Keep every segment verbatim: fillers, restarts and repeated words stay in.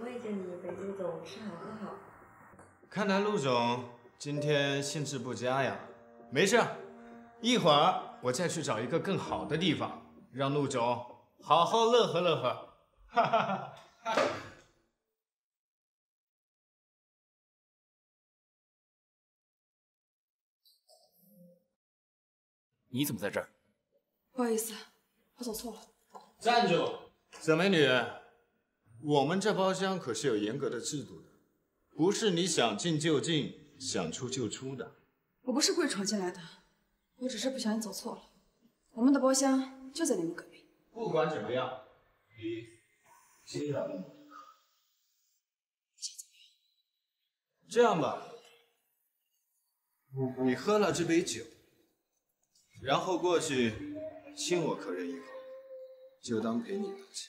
喂着你陪陆总吃好喝好。 看来陆总今天兴致不佳呀。没事，一会儿我再去找一个更好的地方，让陆总好好乐呵乐呵。哈哈哈哈。 你怎么在这儿？ 不好意思，我走错了。 站住！小美女，我们这包厢可是有严格的制度的，不是你想进就进，想出就出的。 我不是故意闯进来的，我只是不小心走错了。我们的包厢就在你们隔壁。 不管怎么样，你接了我们的客。这样吧，你喝了这杯酒，然后过去亲我客人一口，就当赔你道歉。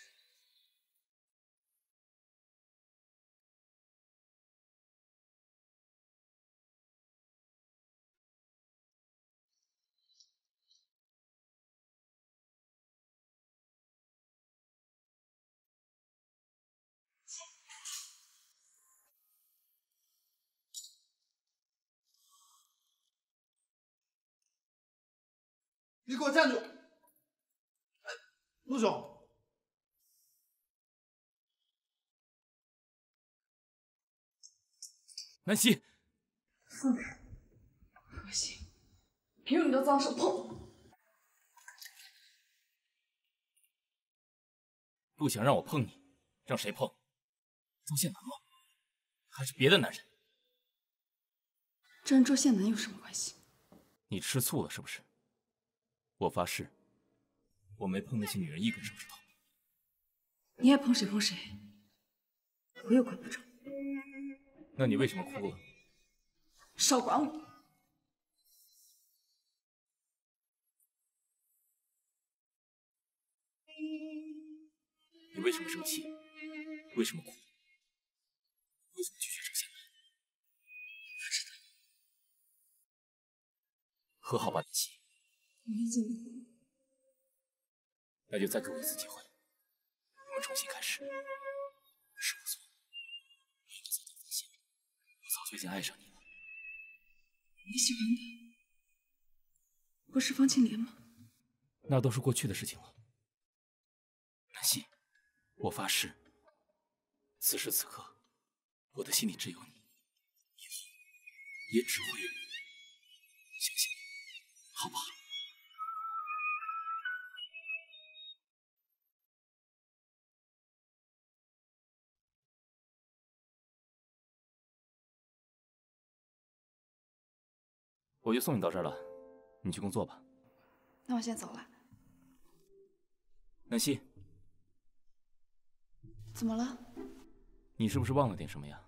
你给我站住！哎，陆总， 南希， 放开！恶心！别用你的脏手碰我！ 不想让我碰你，让谁碰？周宪南吗？还是别的男人？ 这跟周宪南有什么关系？ 你吃醋了是不是？我发誓，我没碰那些女人一根手指头。 你爱碰谁碰谁，我又管不着。 那你为什么哭了？ 少管我！ 你为什么生气？为什么哭？为什么拒绝周宪南？ 不知道。 和好吧，南希。 我理解你。 那就再给我一次机会，我们重新开始。是我错，我应该早点发现，我早就已经爱上你了。 你喜欢的不是方青莲吗？ 那都是过去的事情了。南希，我发誓，此时此刻，我的心里只有你，以后也只会有你。相信我，好不好？我就送你到这儿了，你去工作吧。 那我先走了。 南希， 怎么了？ 你是不是忘了点什么呀？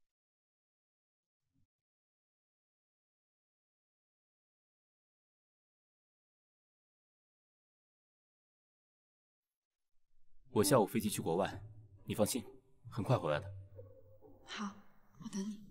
我下午飞机去国外，你放心，很快回来的。 好，我等你。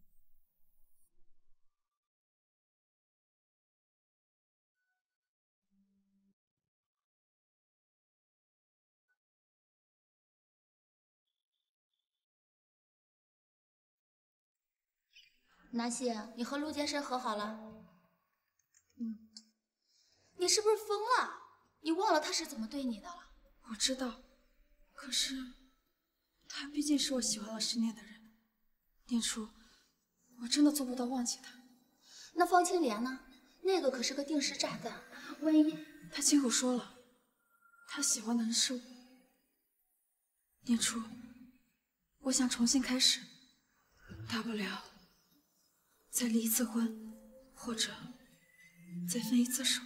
南希，你和陆先生和好了？嗯。你是不是疯了？你忘了他是怎么对你的了？ 我知道，可是他毕竟是我喜欢了十年的人，念初，我真的做不到忘记他。 那方青莲呢？那个可是个定时炸弹，万一…… 他亲口说了，他喜欢的人是我。念初，我想重新开始，大不了再离一次婚，或者再分一次手。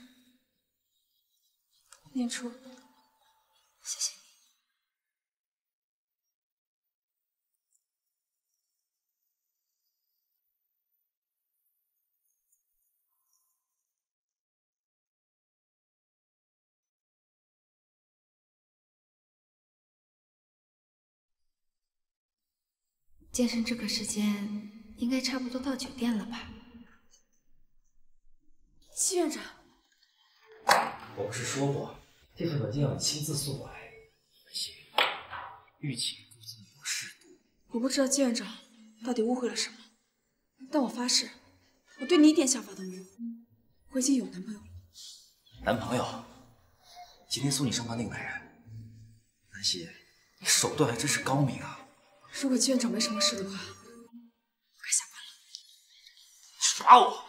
念初，谢谢你。健身这个时间应该差不多到酒店了吧？季院长， 我不是说过，这份文件要你亲自送过来。南希，玉琴估计有适度， 我不知道季院长到底误会了什么，但我发誓，我对你一点想法都没有。我已经有男朋友了。 男朋友？今天送你上班那个男人，南希，你手段还真是高明啊！ 如果季院长没什么事的话，我该下班了。 耍我！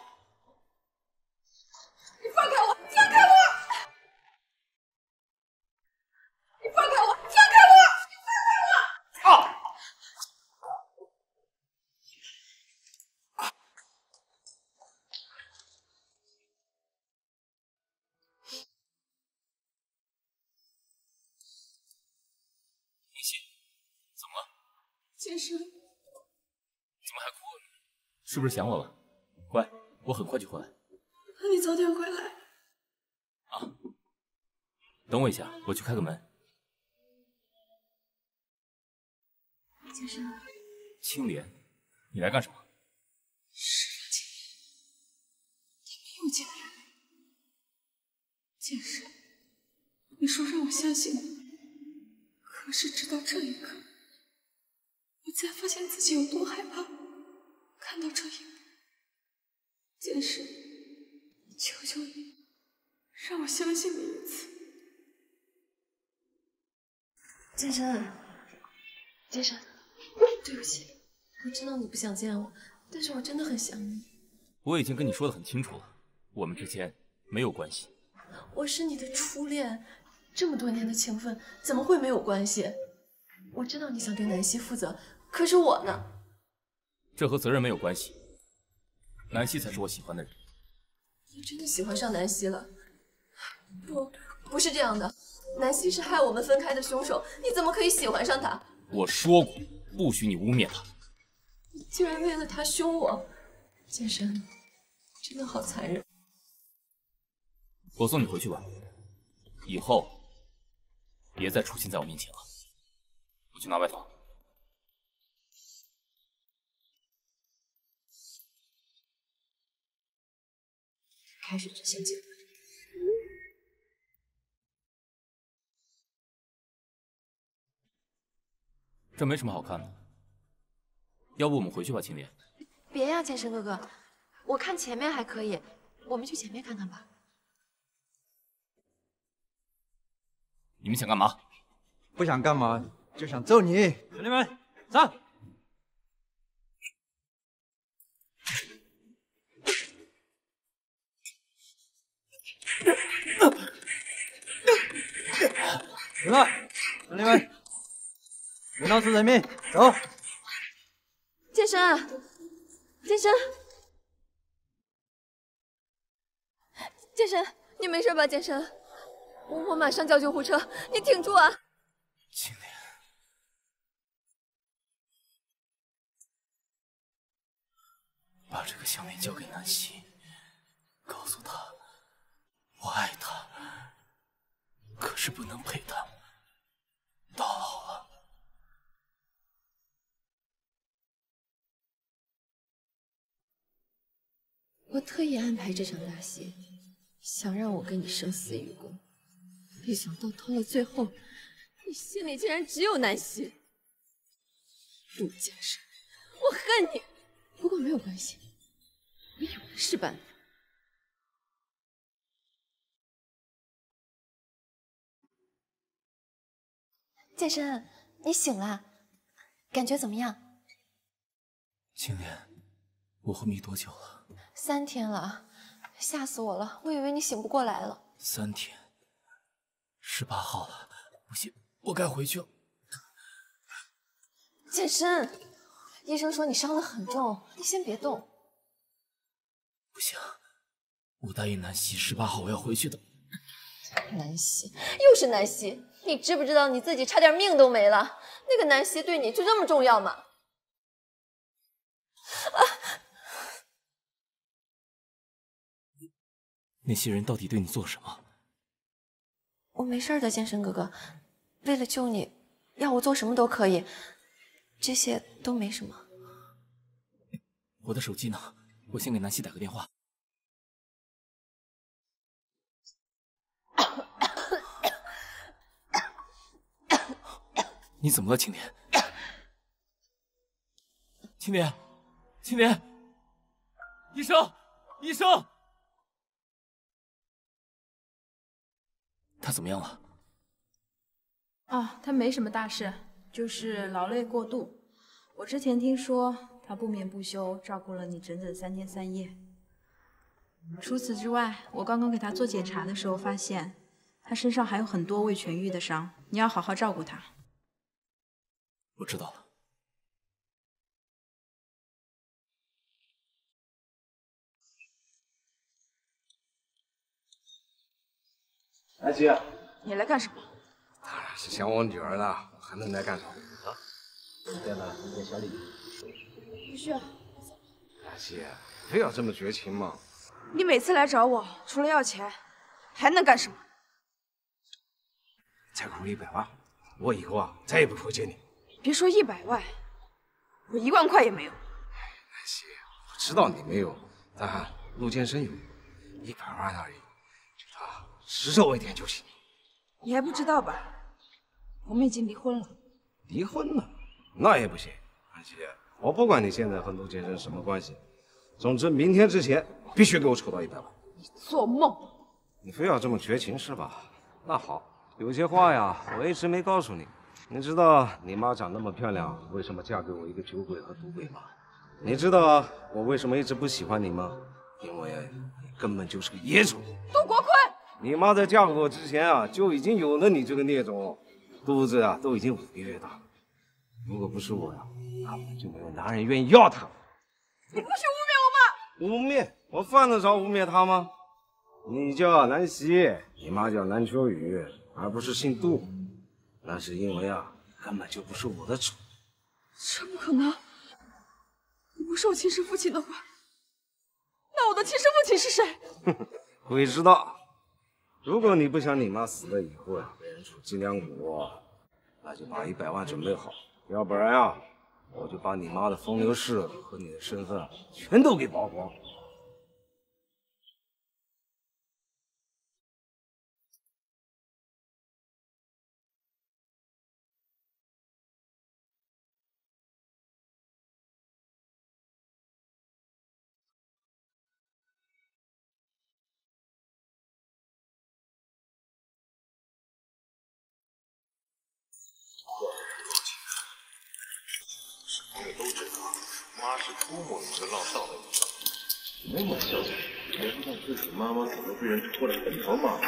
你放开我！放开我！你放开我！放开我！你放开我！啊！ 林夕，怎么了？ 健身。 怎么还哭？是不是想我了？乖，我很快就回来。 那你早点回来。 啊，等我一下，我去开个门。 健身。 青莲，你来干什么？ 是他青莲，他没有见面。健身，你说让我相信你，可是直到这一刻，我才发现自己有多害怕看到这一幕。健身，求求你，让我相信你一次。 健身，健身，对不起，我知道你不想见我，但是我真的很想你。 我已经跟你说的很清楚了，我们之间没有关系。 我是你的初恋，这么多年的情分怎么会没有关系？我知道你想对南希负责，可是我呢？ 这和责任没有关系。南希才是我喜欢的人。 你真的喜欢上南希了？不，不是这样的。南希是害我们分开的凶手，你怎么可以喜欢上他？ 我说过，不许你污蔑他。 你竟然为了他凶我，健身，真的好残忍。 我送你回去吧，以后别再出现在我面前了。我去拿外套。 开始执行计划。 这没什么好看的，要不我们回去吧，青莲。 别呀，健身哥哥，我看前面还可以，我们去前面看看吧。 你们想干嘛？ 不想干嘛，就想揍你！兄弟们，上！行了，兄弟们，人道是人命，走！ 健身，健身，健身，你没事吧？健身，我我马上叫救护车，你挺住啊！ 青莲，把这个项链交给南希，告诉她我爱她，可是不能陪她到老了。 我特意安排这场大戏，想让我跟你生死与共，没想到到了最后，你心里竟然只有南希。陆健身，我恨你！不过没有关系，我有的是办法。健身，你醒了，感觉怎么样？ 青莲，我昏迷多久了？ 三天了，吓死我了！我以为你醒不过来了。 三天，十八号了，不行，我该回去了。 健身，医生说你伤得很重，你先别动。 不行，我答应南希，十八号我要回去的。 南希，又是南希，你知不知道你自己差点命都没了？那个南希对你就这么重要吗？啊！ 那些人到底对你做什么？ 我没事的，健身哥哥。为了救你，要我做什么都可以，这些都没什么。 我的手机呢？我先给南希打个电话。你怎么了，青莲？ 青莲，青莲，医生，医生，他怎么样了？ 啊，他没什么大事，就是劳累过度。我之前听说他不眠不休照顾了你整整三天三夜。除此之外，我刚刚给他做检查的时候发现，他身上还有很多未痊愈的伤，你要好好照顾他。 我知道了。 南希， 你来干什么？ 当然是想我女儿了，我还能来干什么啊？带了一件小礼物。 不需要。 南希，非要这么绝情吗？ 你每次来找我，除了要钱，还能干什么？ 再给我一百万，我以后啊再也不会见你。 别说一百万，我一万块也没有。 南希，我知道你没有，但陆建生有，一百万而已，就他施舍一点就行。 你还不知道吧？我们已经离婚了。 离婚了？那也不行。南希，我不管你现在和陆建生什么关系，总之明天之前必须给我筹到一百万。 做梦！ 你非要这么绝情是吧？那好，有些话呀，我一直没告诉你。你知道你妈长那么漂亮，为什么嫁给我一个酒鬼和赌鬼吗？你知道我为什么一直不喜欢你吗？因为你根本就是个野种。 杜国坤， 你妈在嫁给我之前啊，就已经有了你这个孽种，肚子啊都已经五个月大了。如果不是我呀，根本就没有男人愿意要她。 你不许污蔑我妈！ 污蔑？我犯得着污蔑她吗？你叫南希，你妈叫南秋雨，而不是姓杜。那是因为啊，根本就不是我的种。 这不可能！你不是我亲生父亲的话，那我的亲生父亲是谁？ 哼哼，鬼知道。如果你不想你妈死了以后呀、啊，被人处脊梁骨，那就把一百万准备好，要不然呀、啊，我就把你妈的风流事和你的身份全都给曝光。 都知道，妈是多么值浪荡的女人，那么孝顺，也不让自己妈妈怎么被人拖了很多嘛。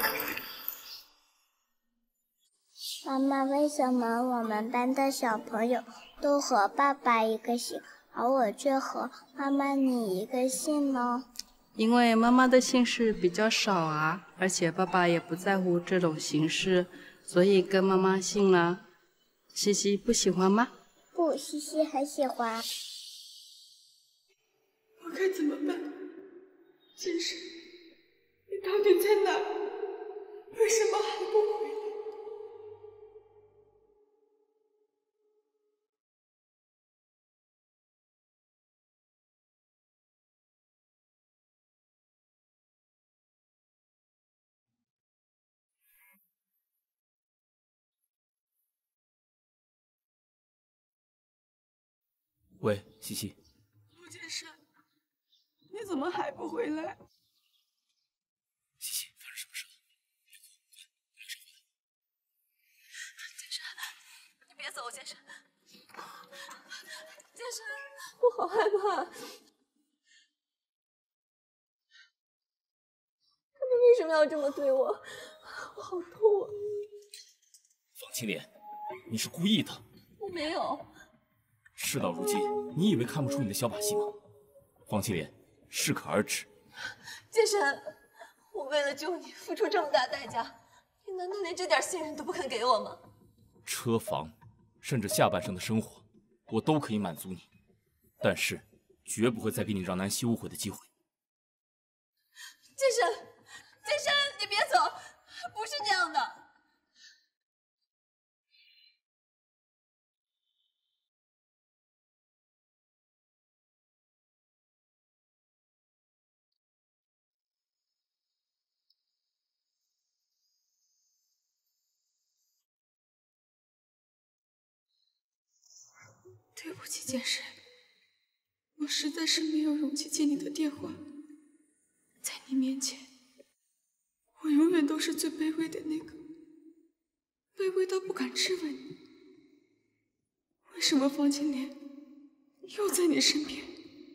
妈妈，为什么我们班的小朋友都和爸爸一个姓，而我却和妈妈你一个姓呢？ 因为妈妈的姓氏比较少啊，而且爸爸也不在乎这种形式，所以跟妈妈姓了。西西不喜欢吗？ 不，西西很喜欢。 我该怎么办？建生，你到底在哪？为什么还不回来？ 喂，西西。 陆建生，你怎么还不回来？ 西西，发生什么事了？ 建生，你别走，建生。建生，我好害怕。他们为什么要这么对我？我好痛啊！ 方青莲，你是故意的。 我没有。 事到如今，你以为看不出你的小把戏吗？方青莲，适可而止。 建生，我为了救你付出这么大代价，你难道连这点信任都不肯给我吗？ 车房，甚至下半生的生活，我都可以满足你，但是绝不会再给你让南希误会的机会。 建生，建生，你别走，不是这样的。 对不起，建生， 我实在是没有勇气接你的电话。在你面前，我永远都是最卑微的那个，卑微到不敢质问你。为什么方青莲又在你身边？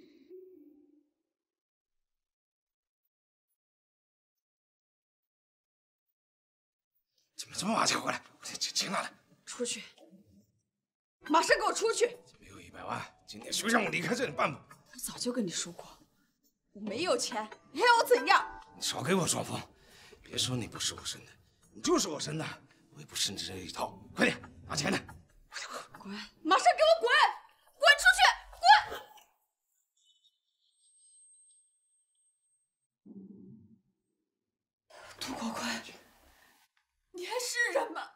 怎么这么晚才回来？钱钱哪来？ 出去！马上给我出去！ 没有一百万，今天休让我离开这里办吧。 我早就跟你说过，我没有钱，你还要我怎样？ 你少给我装疯！别说你不是我生的，你就是我生的，我也不吃你这一套。快点拿钱来！ 滚！马上给我滚！滚出去！滚！杜国坤，你还是人吗？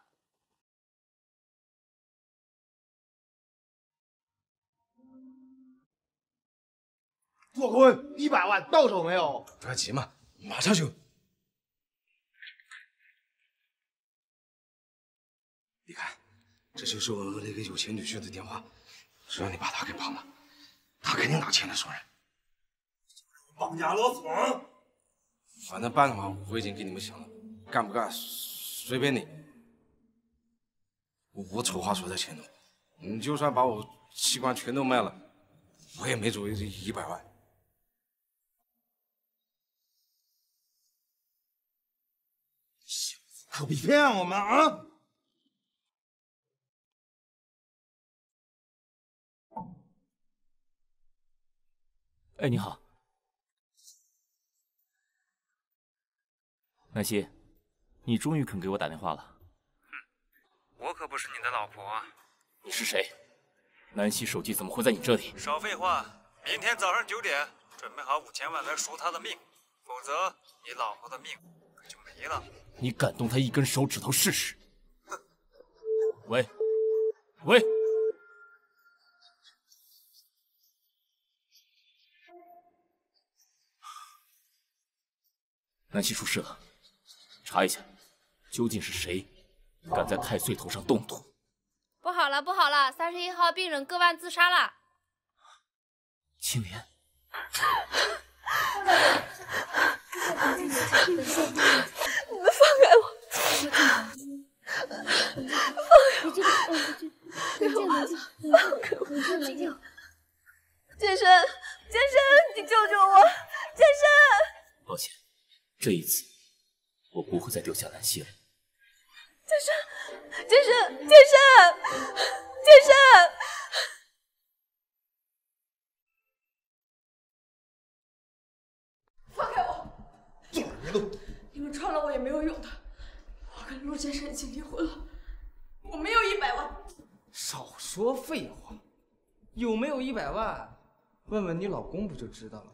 杜坤，一百万到手没有？ 不要急嘛，马上就。你看，这就是我那个有钱女婿的电话，只要你把他给绑了，他肯定拿钱来赎人。 绑架勒索！ 反正办法我已经给你们想了，干不干随便你。我丑话说在前头，你就算把我器官全都卖了，我也没走这一百万。 可别骗我们啊！ 哎，你好，南希，你终于肯给我打电话了。 我可不是你的老婆啊！ 你是谁？南希手机怎么会在你这里？ 少废话！明天早上九点，准备好五千万来赎他的命，否则你老婆的命可就没了。 你敢动他一根手指头试试？喂，喂！南希出事了，查一下，究竟是谁敢在太岁头上动土？ 不好了，不好了！三十一号病人割腕自杀了。 青莲， 你们放开我！放开我！放开我！剑神，剑神，你救救我！剑神！ 抱歉，这一次我不会再丢下南希了。 剑神，剑神，剑神，剑神！放开我！ 做别动！ 你们抓了我也没有用的，我跟陆剑神已经离婚了，我没有一百万。 少说废话，有没有一百万，问问你老公不就知道了。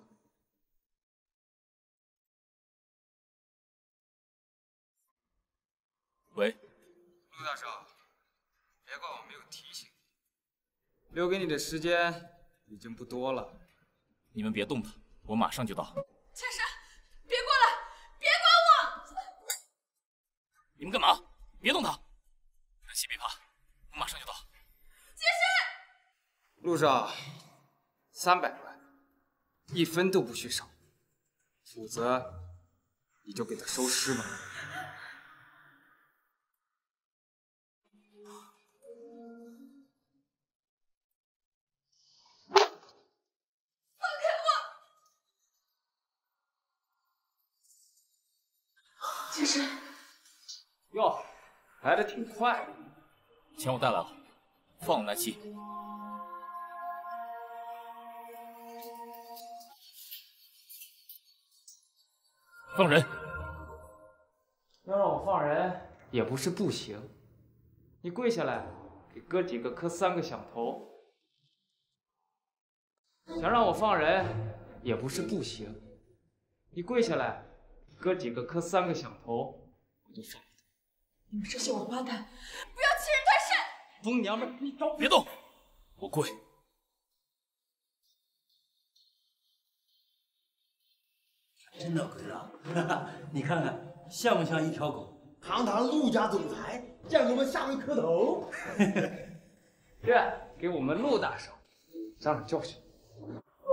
喂， 陆大少，别怪我没有提醒， 留给你的时间已经不多了。 你们别动他，我马上就到。 剑神，别过来，别管我！ 你们干嘛？别动他！南希别怕，我马上就到。 剑神， 陆少，三百万，一分都不许少，否则你就给他收尸吧。 剑神， 哟，来的挺快。 钱我带来了，放了南希。放人！ 要让我放人也不是不行，你跪下来，给哥几个磕三个响头。想让我放人也不是不行，你跪下来，哥几个磕三个响头，我就放了他。 你们这些王八蛋，不要欺人太甚！ 疯娘们，你找别动，我跪。 真的跪了，哈哈，你看看像不像一条狗？ 堂堂陆家总裁，让我们下跪磕头。 这给我们陆大少长长教训。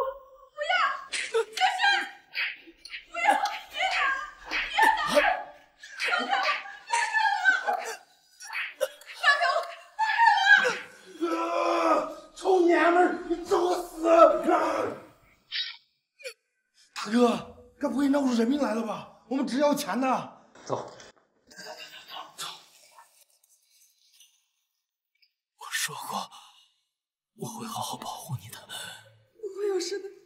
臭娘们儿，你找个死！大哥，该不会闹出人命来了吧？我们只要钱的。 走。我说过，我会好好保护你的。 不会有事的。